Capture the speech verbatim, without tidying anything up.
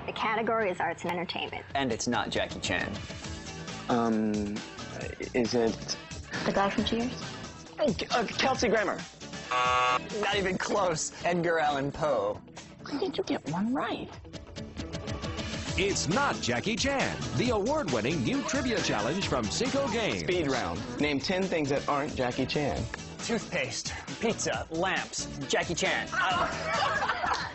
The category is arts and entertainment. And it's not Jackie Chan. Um, is it... The guy from Cheers? Oh, uh, Kelsey Grammer. Uh, not even close. Edgar Allan Poe. Why did you get one right? It's not Jackie Chan, the award-winning new trivia challenge from Cinco Games. Speed round. Name ten things that aren't Jackie Chan. Toothpaste, pizza, lamps, Jackie Chan. Uh,